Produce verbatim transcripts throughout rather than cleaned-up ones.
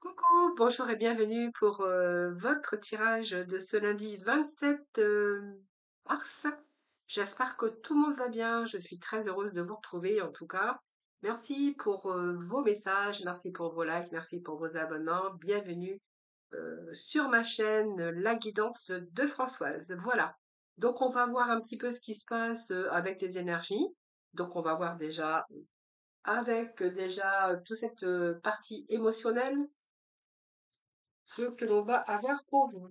Coucou, bonjour et bienvenue pour euh, votre tirage de ce lundi vingt-sept euh, mars. J'espère que tout le monde va bien. Je suis très heureuse de vous retrouver en tout cas. Merci pour euh, vos messages, merci pour vos likes, merci pour vos abonnements. Bienvenue euh, sur ma chaîne La Guidance de Françoise. Voilà. Donc on va voir un petit peu ce qui se passe euh, avec les énergies. Donc on va voir déjà avec euh, déjà euh, toute cette euh, partie émotionnelle ce que l'on va avoir pour vous.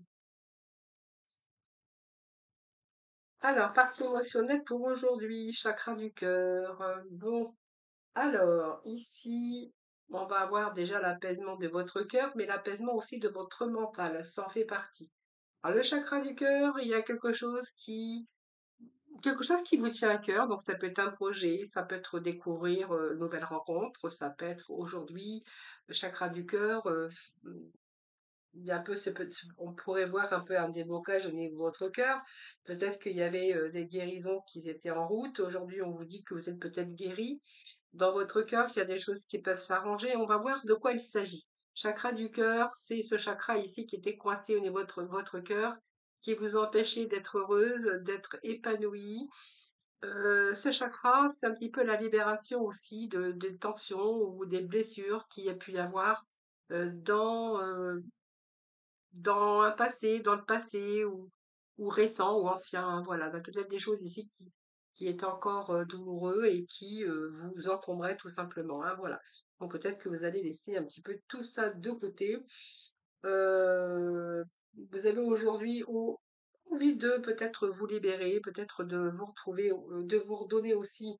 Alors, partie émotionnelle pour aujourd'hui, chakra du cœur. Euh, Bon, alors, ici, on va avoir déjà l'apaisement de votre cœur, mais l'apaisement aussi de votre mental, ça en fait partie. Alors, le chakra du cœur, il y a quelque chose qui, quelque chose qui vous tient à cœur, donc ça peut être un projet, ça peut être découvrir euh, une nouvelle rencontre, ça peut être aujourd'hui, le chakra du cœur, euh, il y a un peu ce peut on pourrait voir un peu un déblocage au niveau de votre cœur. Peut-être qu'il y avait euh, des guérisons qui étaient en route. Aujourd'hui, on vous dit que vous êtes peut-être guéri. Dans votre cœur, il y a des choses qui peuvent s'arranger. On va voir de quoi il s'agit. Chakra du cœur, c'est ce chakra ici qui était coincé au niveau de votre, votre cœur, qui vous empêchait d'être heureuse, d'être épanouie. Euh, ce chakra, c'est un petit peu la libération aussi de, des tensions ou des blessures qu'il y a pu y avoir euh, dans, euh, dans un passé, dans le passé ou, ou récent ou ancien, hein, voilà. Donc peut-être des choses ici qui, qui est encore euh, douloureux et qui euh, vous encombreraient tout simplement, hein, voilà. Donc peut-être que vous allez laisser un petit peu tout ça de côté. Euh, Vous avez aujourd'hui au- envie de peut-être vous libérer, peut-être de vous retrouver, euh, de vous redonner aussi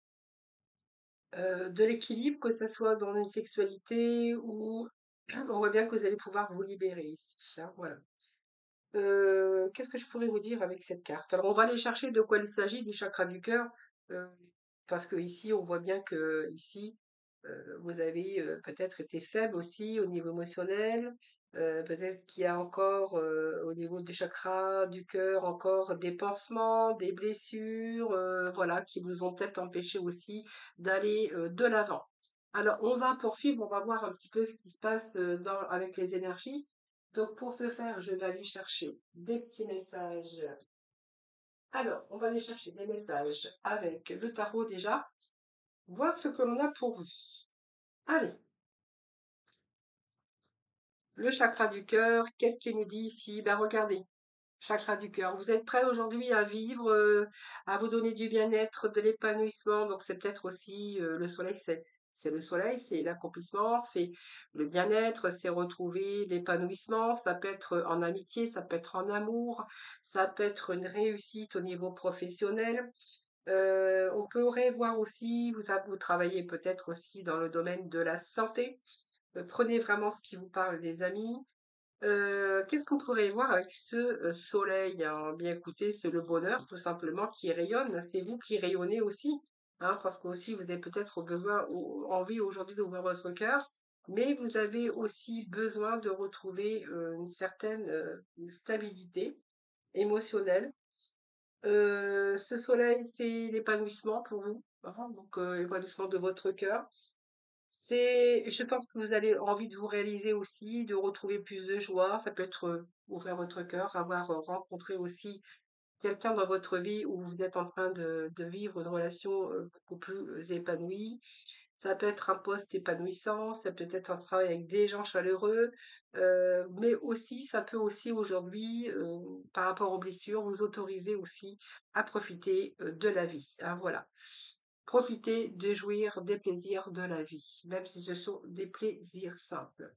euh, de l'équilibre, que ce soit dans une sexualité ou on voit bien que vous allez pouvoir vous libérer ici, hein, voilà. Euh, qu'est-ce que je pourrais vous dire avec cette carte? Alors, on va aller chercher de quoi il s'agit du chakra du cœur, euh, parce que ici, on voit bien que ici, euh, vous avez euh, peut-être été faible aussi au niveau émotionnel. Euh, peut-être qu'il y a encore euh, au niveau du chakra du cœur encore des pansements, des blessures, euh, voilà, qui vous ont peut-être empêché aussi d'aller euh, de l'avant. Alors, on va poursuivre, on va voir un petit peu ce qui se passe euh, dans, avec les énergies. Donc, pour ce faire, je vais aller chercher des petits messages. Alors, on va aller chercher des messages avec le tarot déjà, voir ce que l'on a pour vous. Allez, le chakra du cœur, qu'est-ce qu'il nous dit ici? Ben, regardez, chakra du cœur. Vous êtes prêt aujourd'hui à vivre, euh, à vous donner du bien-être, de l'épanouissement. Donc c'est peut-être aussi euh, le soleil, c'est c'est le soleil, c'est l'accomplissement, c'est le bien-être, c'est retrouver l'épanouissement. Ça peut être en amitié, ça peut être en amour, ça peut être une réussite au niveau professionnel. Euh, on pourrait voir aussi, vous, vous travaillez peut-être aussi dans le domaine de la santé. Euh, prenez vraiment ce qui vous parle, les amis. Heu, qu'est-ce qu'on pourrait voir avec ce, heu, soleil? Alors bien écoutez, c'est le bonheur tout simplement qui rayonne. C'est vous qui rayonnez aussi, hein, parce qu'aussi vous avez peut-être besoin ou envie aujourd'hui d'ouvrir votre cœur, mais vous avez aussi besoin de retrouver, heu, une certaine, heu, stabilité émotionnelle. Heu, ce soleil, c'est l'épanouissement pour vous, hein, donc heu, l'épanouissement de votre cœur. C'est, je pense que vous avez envie de vous réaliser aussi, de retrouver plus de joie. Ça peut être euh, ouvrir votre cœur, avoir euh, rencontré aussi quelqu'un dans votre vie où vous êtes en train de, de vivre une relation euh, beaucoup plus euh, épanouie. Ça peut être un poste épanouissant, ça peut être un travail avec des gens chaleureux, euh, mais aussi, ça peut aussi aujourd'hui, euh, par rapport aux blessures, vous autoriser aussi à profiter euh, de la vie, hein, voilà. Profiter de jouir des plaisirs de la vie, même si ce sont des plaisirs simples.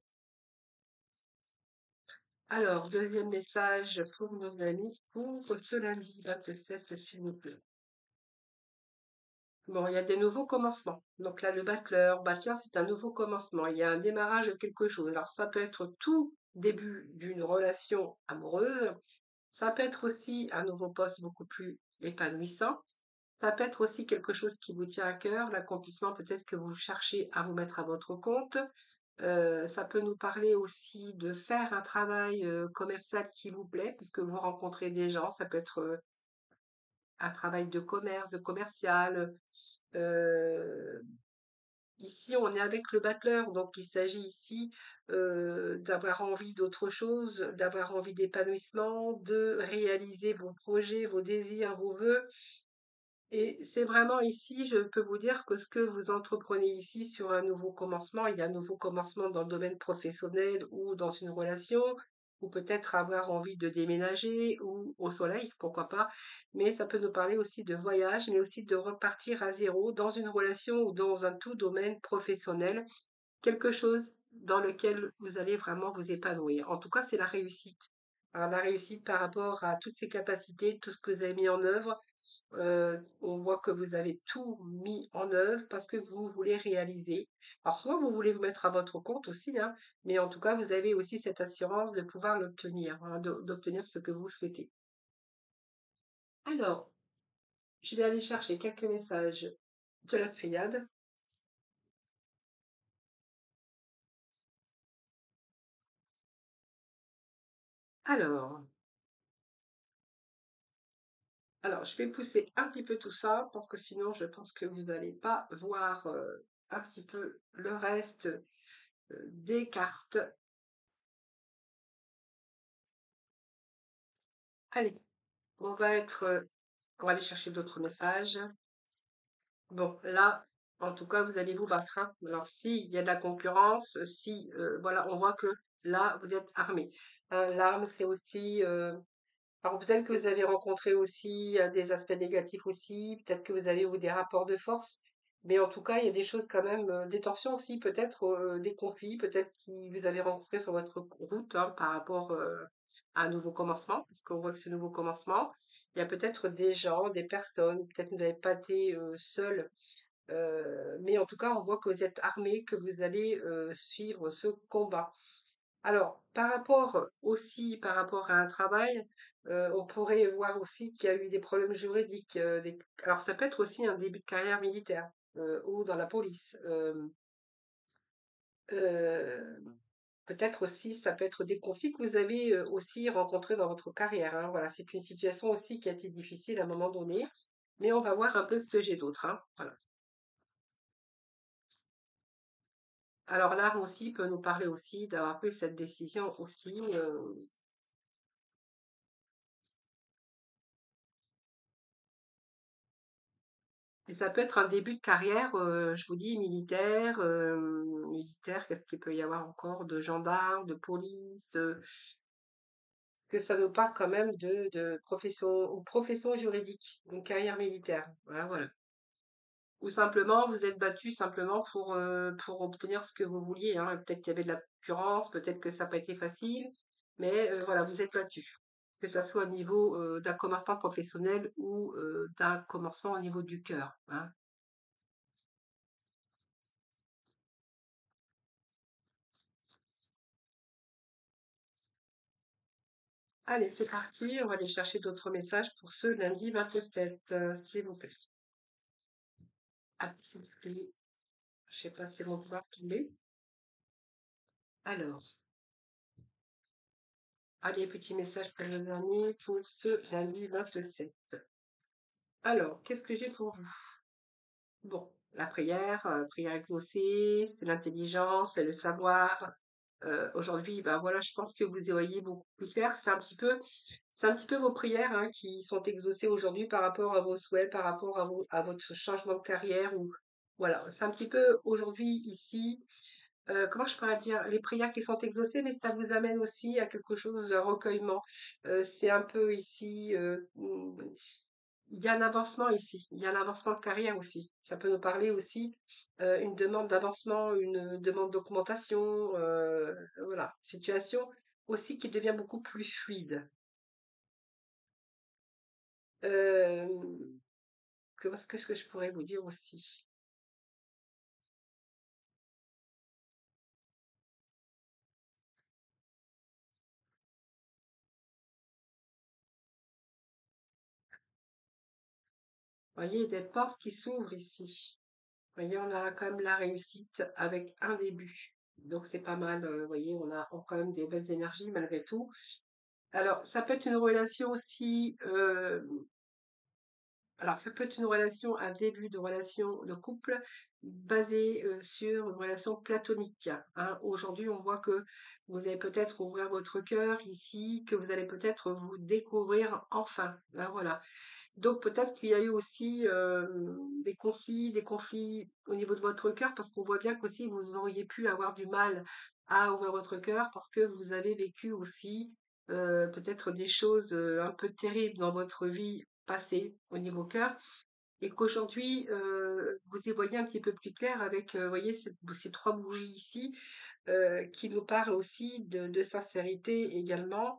Alors, deuxième message pour nos amis pour ce lundi vingt-sept, s'il vous plaît. Bon, il y a des nouveaux commencements. Donc là, le battleur, battleur, c'est un nouveau commencement. Il y a un démarrage de quelque chose. Alors, ça peut être tout début d'une relation amoureuse. Ça peut être aussi un nouveau poste beaucoup plus épanouissant. Ça peut être aussi quelque chose qui vous tient à cœur, l'accomplissement peut-être que vous cherchez à vous mettre à votre compte. Euh, ça peut nous parler aussi de faire un travail euh, commercial qui vous plaît, parce que vous rencontrez des gens. Ça peut être euh, un travail de commerce, de commercial, euh, Ici, on est avec le battleur, donc il s'agit ici euh, d'avoir envie d'autre chose, d'avoir envie d'épanouissement, de réaliser vos projets, vos désirs, vos vœux. Et c'est vraiment ici, je peux vous dire que ce que vous entreprenez ici sur un nouveau commencement, il y a un nouveau commencement dans le domaine professionnel ou dans une relation, ou peut-être avoir envie de déménager ou au soleil, pourquoi pas. Mais ça peut nous parler aussi de voyage, mais aussi de repartir à zéro dans une relation ou dans un tout domaine professionnel, quelque chose dans lequel vous allez vraiment vous épanouir. En tout cas, c'est la réussite. Alors, la réussite par rapport à toutes ces capacités, tout ce que vous avez mis en œuvre, euh, on voit que vous avez tout mis en œuvre parce que vous voulez réaliser. Alors, soit vous voulez vous mettre à votre compte aussi, hein, mais en tout cas, vous avez aussi cette assurance de pouvoir l'obtenir, hein, de- d'obtenir ce que vous souhaitez. Alors, je vais aller chercher quelques messages de la triade. Alors, alors, je vais pousser un petit peu tout ça parce que sinon, je pense que vous n'allez pas voir euh, un petit peu le reste euh, des cartes. Allez, on va être, euh, on va aller chercher d'autres messages. Bon, là, en tout cas, vous allez vous battre, hein. Alors, s'il y a de la concurrence, euh, si, euh, voilà, on voit que là, vous êtes armé. Hein, l'arme, c'est aussi, euh, alors peut-être que vous avez rencontré aussi euh, des aspects négatifs aussi, peut-être que vous avez eu des rapports de force, mais en tout cas, il y a des choses quand même, euh, des tensions aussi, peut-être euh, des conflits, peut-être que vous avez rencontré sur votre route hein, par rapport euh, à un nouveau commencement, parce qu'on voit que ce nouveau commencement, il y a peut-être des gens, des personnes, peut-être que vous n'avez pas été euh, seul, euh, mais en tout cas, on voit que vous êtes armé, que vous allez euh, suivre ce combat. Alors, par rapport aussi, par rapport à un travail, euh, on pourrait voir aussi qu'il y a eu des problèmes juridiques. euh, des- Alors, ça peut être aussi un début de carrière militaire euh, ou dans la police. Euh, euh, peut-être aussi, ça peut être des conflits que vous avez euh, aussi rencontrés dans votre carrière. Hein. Voilà, c'est une situation aussi qui a été difficile à un moment donné. Mais on va voir un peu ce que j'ai d'autre. Hein. Voilà. Alors, l'arme aussi peut nous parler aussi d'avoir pris cette décision aussi. euh, Et ça peut être un début de carrière, euh, je vous dis, militaire, euh, militaire, qu'est-ce qu'il peut y avoir encore? De gendarme, de police, euh, que ça nous parle quand même de, de profession ou profession juridique, une carrière militaire. Voilà, voilà. Ou simplement, vous êtes battu simplement pour, euh, pour obtenir ce que vous vouliez. Hein. Peut-être qu'il y avait de la concurrence, peut-être que ça n'a pas été facile, mais euh, voilà, vous êtes battu. Que ce soit au niveau euh, d'un commencement professionnel ou euh, d'un commencement au niveau du cœur. Hein. Allez, c'est parti. On va aller chercher d'autres messages pour ce lundi vingt-sept, euh, s'il vous plaît. Ah, s'il vous plaît. Je sais pas si vont pouvoir tomber. Alors, allez, petit message pour nos amis pour ce lundi vingt-sept. Alors, qu'est-ce que j'ai pour vous? Bon, la prière, euh, prière exaucée, c'est l'intelligence, c'est le savoir. Euh, aujourd'hui, ben voilà, je pense que vous y voyez beaucoup plus clair. C'est un petit peu, c'est un petit peu vos prières hein, qui sont exaucées aujourd'hui par rapport à vos souhaits, par rapport à, vos, à votre changement de carrière ou voilà, c'est un petit peu aujourd'hui ici. Euh, comment je pourrais dire, les prières qui sont exaucées, mais ça vous amène aussi à quelque chose de recueillement. Euh, c'est un peu ici, euh, il y a un avancement ici, il y a un avancement de carrière aussi. Ça peut nous parler aussi euh, une demande d'avancement, une demande d'augmentation, euh, voilà, situation aussi qui devient beaucoup plus fluide. Euh, Qu'est-ce que je pourrais vous dire aussi? Vous voyez, des portes qui s'ouvrent ici. Vous voyez, on a quand même la réussite avec un début. Donc c'est pas mal, euh, vous voyez, on a on a quand même des belles énergies malgré tout. Alors, ça peut être une relation aussi, euh, Alors, ça peut être une relation, un début de relation de couple basé euh, sur une relation platonique, hein. Aujourd'hui, on voit que vous allez peut-être ouvrir votre cœur ici, que vous allez peut-être vous découvrir enfin, hein, voilà. Donc peut-être qu'il y a eu aussi euh, des conflits, des conflits au niveau de votre cœur, parce qu'on voit bien qu'aussi vous auriez pu avoir du mal à ouvrir votre cœur, parce que vous avez vécu aussi euh, peut-être des choses euh, un peu terribles dans votre vie passée au niveau cœur, et qu'aujourd'hui euh, vous y voyez un petit peu plus clair avec, euh, voyez, ces, ces trois bougies ici, euh, qui nous parlent aussi de, de sincérité également.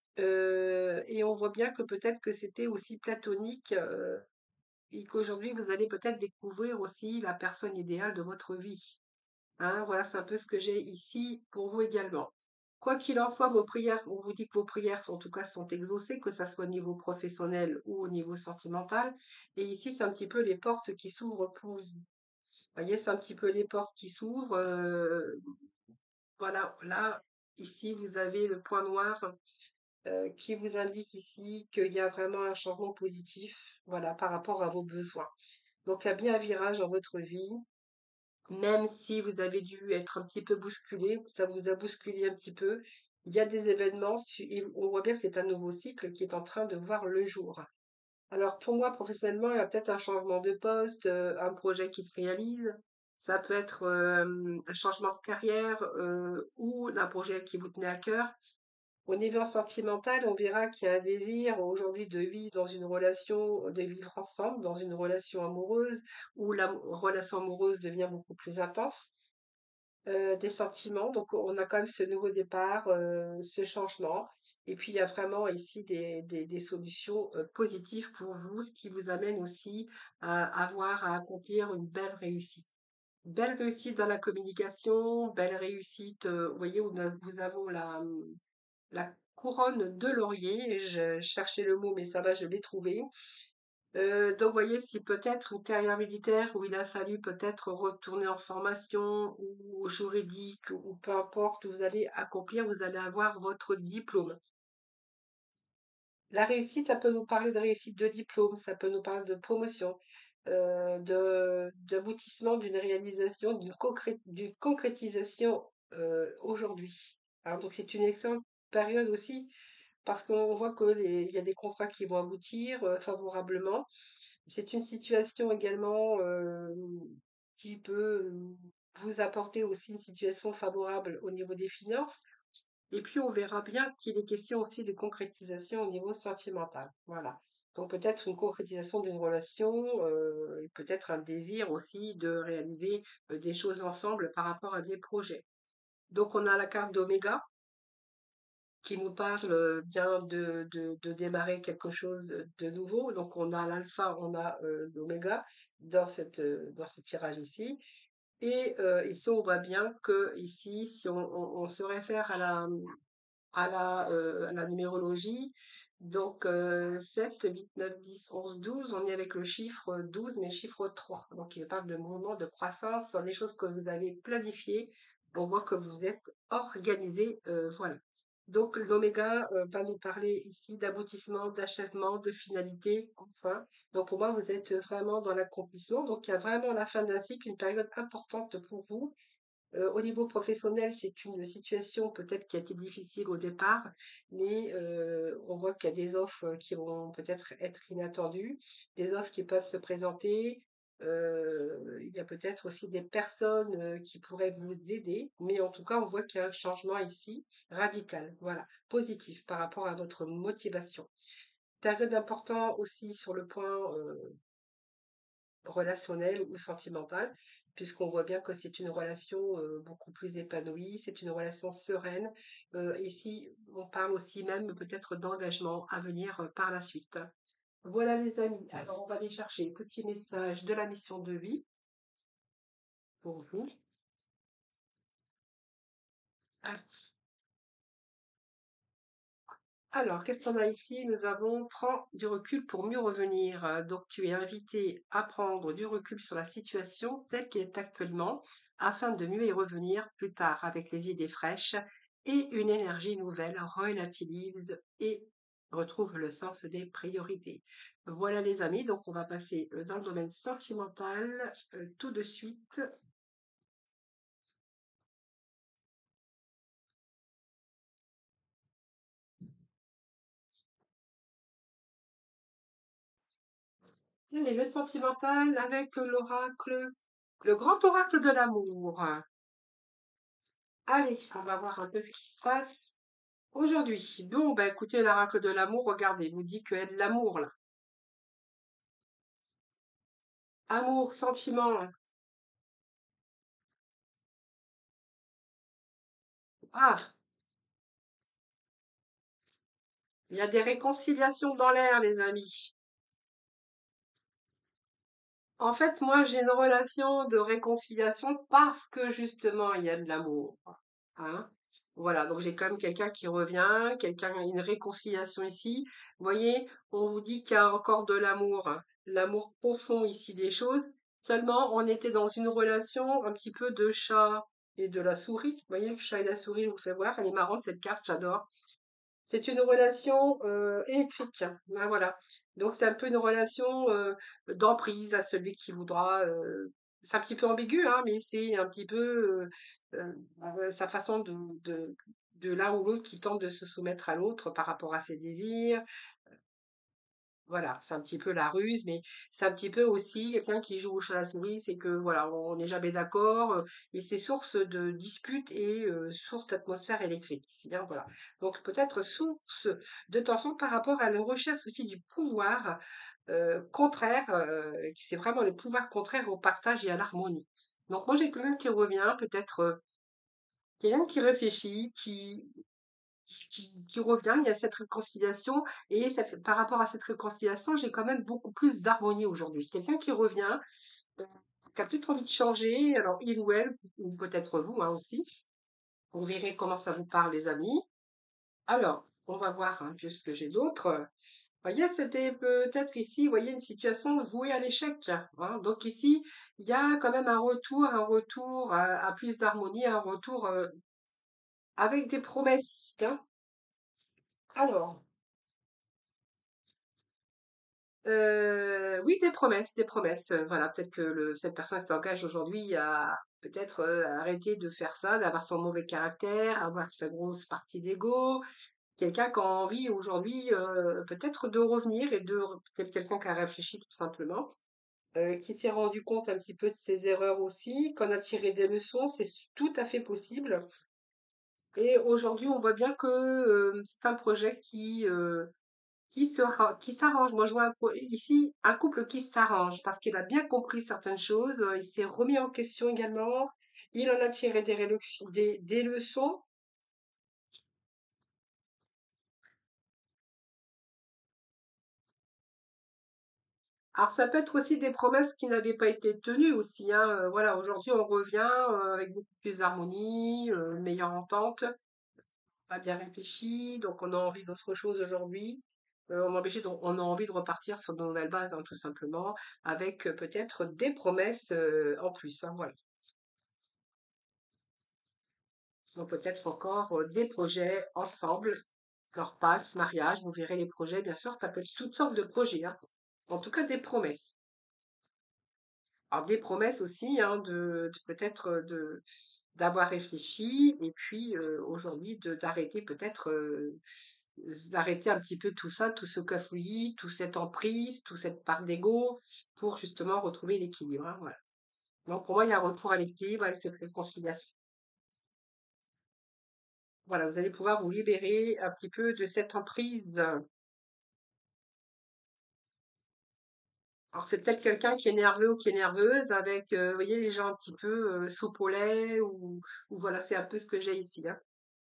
Euh, et on voit bien que peut-être que c'était aussi platonique, euh, et qu'aujourd'hui vous allez peut-être découvrir aussi la personne idéale de votre vie. Hein, voilà, c'est un peu ce que j'ai ici pour vous également. Quoi qu'il en soit, vos prières, on vous dit que vos prières, en tout cas, sont exaucées, que ça soit au niveau professionnel ou au niveau sentimental. Et ici, c'est un petit peu les portes qui s'ouvrent pour vous. Vous voyez, c'est un petit peu les portes qui s'ouvrent. euh, voilà, là, ici, vous avez le point noir euh, qui vous indique ici qu'il y a vraiment un changement positif, voilà, par rapport à vos besoins. Donc, il y a bien un virage dans votre vie, même si vous avez dû être un petit peu bousculé, ça vous a bousculé un petit peu. Il y a des événements, et on voit bien que c'est un nouveau cycle qui est en train de voir le jour. Alors, pour moi, professionnellement, il y a peut-être un changement de poste, euh, un projet qui se réalise. Ça peut être euh, un changement de carrière euh, ou un projet qui vous tenait à cœur. Au niveau sentimental, on verra qu'il y a un désir aujourd'hui de vivre dans une relation, de vivre ensemble, dans une relation amoureuse, où la relation amoureuse devient beaucoup plus intense, euh, des sentiments. Donc, on a quand même ce nouveau départ, euh, ce changement. Et puis, il y a vraiment ici des, des, des solutions euh, positives pour vous, ce qui vous amène aussi à avoir à accomplir une belle réussite. Belle réussite dans la communication, belle réussite, euh, vous voyez, où nous nous avons la, la couronne de laurier. Je cherchais le mot, mais ça va, je l'ai trouvé. Euh, donc, vous voyez, si peut-être une carrière militaire où il a fallu peut-être retourner en formation ou juridique ou peu importe où vous allez accomplir, vous allez avoir votre diplôme. La réussite, ça peut nous parler de réussite de diplôme, ça peut nous parler de promotion, euh, de, d'aboutissement d'une réalisation, d'une concré- d'une concrétisation euh, aujourd'hui. Alors, donc, c'est une excellente période aussi parce qu'on voit qu'il y a des contrats qui vont aboutir euh, favorablement. C'est une situation également euh, qui peut vous apporter aussi une situation favorable au niveau des finances. Et puis, on verra bien qu'il est question aussi de concrétisation au niveau sentimental. Voilà. Donc, peut-être une concrétisation d'une relation, euh, et peut-être un désir aussi de réaliser euh, des choses ensemble par rapport à des projets. Donc, on a la carte d'Oméga qui nous parle euh, bien de, de, de démarrer quelque chose de nouveau. Donc, on a l'alpha, on a euh, l'oméga dans cette, euh, dans ce tirage ici. Et euh, ici, on voit bien que ici, si on, on- on se réfère à la, à la, euh, à la numérologie, donc euh, sept, huit, neuf, dix, onze, douze, on est avec le chiffre douze, mais chiffre trois. Donc, il parle de mouvement, de croissance, sur les choses que vous avez planifiées. On voit que vous êtes organisé, euh, voilà. Donc, l'oméga euh, va nous parler ici d'aboutissement, d'achèvement, de finalité, enfin. Donc, pour moi, vous êtes vraiment dans l'accomplissement. Donc, il y a vraiment la fin d'un cycle, une période importante pour vous. Euh, au niveau professionnel, c'est une situation peut-être qui a été difficile au départ, mais euh, on voit qu'il y a des offres qui vont peut-être être inattendues, des offres qui peuvent se présenter. Euh, il y a peut-être aussi des personnes euh, qui pourraient vous aider, mais en tout cas, on voit qu'il y a un changement ici radical, voilà, positif par rapport à votre motivation. Période importante aussi sur le point euh, relationnel ou sentimental, puisqu'on voit bien que c'est une relation euh, beaucoup plus épanouie, c'est une relation sereine. Euh, ici, on parle aussi même peut-être d'engagement à venir euh, par la suite. Voilà les amis, alors on va aller chercher petit message de la mission de vie pour vous. Ah, alors, qu'est-ce qu'on a ici? Nous avons prends du recul pour mieux revenir. Euh, Donc, tu es invité à prendre du recul sur la situation telle qu'elle est actuellement afin de mieux y revenir plus tard avec les idées fraîches et une énergie nouvelle relativise et retrouve le sens des priorités. Voilà les amis, donc on va passer euh, dans le domaine sentimental euh, tout de suite. Allez, le sentimental avec l'oracle, le grand oracle de l'amour. Allez, on va voir un peu ce qui se passe aujourd'hui. Bon, bah écoutez, l'oracle de l'amour, regardez, vous dit qu'il y a de l'amour là. Amour, sentiment. Ah, il y a des réconciliations dans l'air, les amis. En fait, moi, j'ai une relation de réconciliation parce que justement, il y a de l'amour. Hein. Voilà, donc j'ai quand même quelqu'un qui revient, quelqu'un, une réconciliation ici. Vous voyez, on vous dit qu'il y a encore de l'amour, hein, l'amour profond ici des choses. Seulement, on était dans une relation un petit peu de chat et de la souris. Vous voyez, le chat et la souris, je vous fais voir. Elle est marrante, cette carte, j'adore. C'est une relation euh, électrique. Hein, voilà. Donc c'est un peu une relation euh, d'emprise à celui qui voudra. Euh, c'est un petit peu ambigu, hein, mais c'est un petit peu euh, euh, euh, sa façon de, de, de l'un ou l'autre qui tente de se soumettre à l'autre par rapport à ses désirs. Voilà, c'est un petit peu la ruse, mais c'est un petit peu aussi quelqu'un qui joue au chat à la souris, c'est que voilà, on n'est jamais d'accord, euh, et c'est source de disputes et euh, source d'atmosphère électrique ici, hein, voilà. Donc peut-être source de tension par rapport à la recherche aussi du pouvoir euh, contraire, euh, qui c'est vraiment le pouvoir contraire au partage et à l'harmonie. Donc moi j'ai quelqu'un qui revient, peut-être euh, quelqu'un qui réfléchit, qui qui, qui revient, il y a cette réconciliation, et ça fait- par rapport à cette réconciliation, j'ai quand même beaucoup plus d'harmonie aujourd'hui. Quelqu'un qui revient, euh, qui a peut-être envie de changer, alors il ou elle, ou peut-être vous hein, aussi, vous verrez comment ça vous parle, les amis. Alors, on va voir hein, puisque j'ai d'autres. Vous voyez, c'était peut-être ici, vous voyez, une situation vouée à l'échec. Hein. Donc ici, il y a quand même un retour, un retour à, à plus d'harmonie, un retour euh, avec des promesses. Hein. Alors, Heu, oui, des promesses, des promesses, heu, voilà, peut-être que le cette personne s'engage aujourd'hui à peut-être, heu, arrêter de faire ça, d'avoir son mauvais caractère, avoir sa grosse partie d'ego. Quelqu'un qui a envie aujourd'hui, heu, peut-être de revenir et de re peut-être quelqu'un qui a réfléchi tout simplement, heu, qui s'est rendu compte un petit peu de ses erreurs aussi, qu'on a tiré des leçons, c'est s tout à fait possible et aujourd'hui, on voit bien que, hem, c'est un projet qui, heu qui sera qui s'arrange. Moi, je vois un po ici un couple qui s'arrange parce qu'il a bien compris certaines choses, heu, il s'est remis en question également. Il en a tiré des rélection des des leçons. Alors ça peut être aussi des promesses qui n'avaient pas été tenues aussi, hein, heu, voilà, aujourd'hui on revient, heu, avec beaucoup plus d'harmonie, heu, une meilleure entente, pas bien réfléchi, donc on a envie d'autre chose aujourd'hui. Heu, on a obligé de on a envie de repartir sur de nouvelles bases, hein, tout simplement, avec, heu, peut-être des promesses, heu, en plus, hein, voilà. Donc peut-être encore euh, des projets ensemble, leur Pax, mariage, vous verrez les projets, bien sûr, ça peut être toutes sortes de projets, hein. En tout cas, des promesses. Alors des promesses aussi, hein, de, de peut-être euh, de d'avoir réfléchi et puis euh, aujourd'hui de d'arrêter peut-être euh, d'arrêter un petit peu tout ça, tout ce cafouillis, toute cette emprise, toute cette part d'ego pour justement retrouver l'équilibre, hein, voilà. Donc pour moi, il y a un retour à l'équilibre avec cette réconciliation. Voilà, vous allez pouvoir vous libérer un petit peu de cette emprise. Alors, c'est peut-être quelqu'un qui est nerveux ou qui est nerveuse avec, euh, vous voyez, les gens un petit peu euh, soupe au lait ou, ou voilà, c'est un peu ce que j'ai ici. Hein.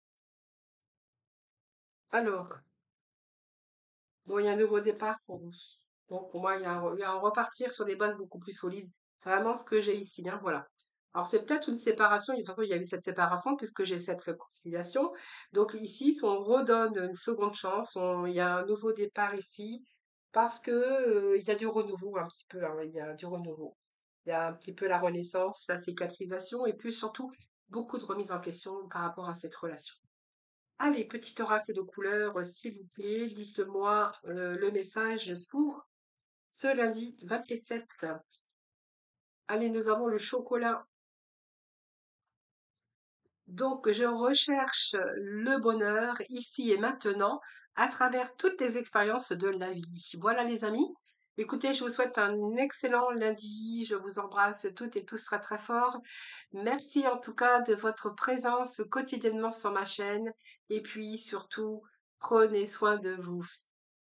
Alors, bon, il y a un nouveau départ pour vous. Donc, pour moi, il y a un, re- il y a un repartir sur des bases beaucoup plus solides. C'est vraiment ce que j'ai ici. Hein, voilà. Alors, c'est peut-être une séparation. De toute façon, il y a eu cette séparation puisque j'ai cette réconciliation. Donc, ici, si on redonne une seconde chance, on- il y a un nouveau départ ici parce que, euh, il y a du renouveau un petit peu. Hein, il y a du renouveau. Il y a un petit peu la renaissance, la cicatrisation et puis surtout beaucoup de remise en question par rapport à cette relation. Allez, petit oracle de couleur, euh, s'il vous plaît, dites-moi euh, le message pour ce lundi vingt-sept. Allez, nous avons le chocolat. Donc, je recherche le bonheur ici et maintenant à travers toutes les expériences de la vie. Voilà, les amis. Écoutez, je vous souhaite un excellent lundi. Je vous embrasse toutes et tous très très fort. Merci en tout cas de votre présence quotidiennement sur ma chaîne. Et puis surtout, prenez soin de vous.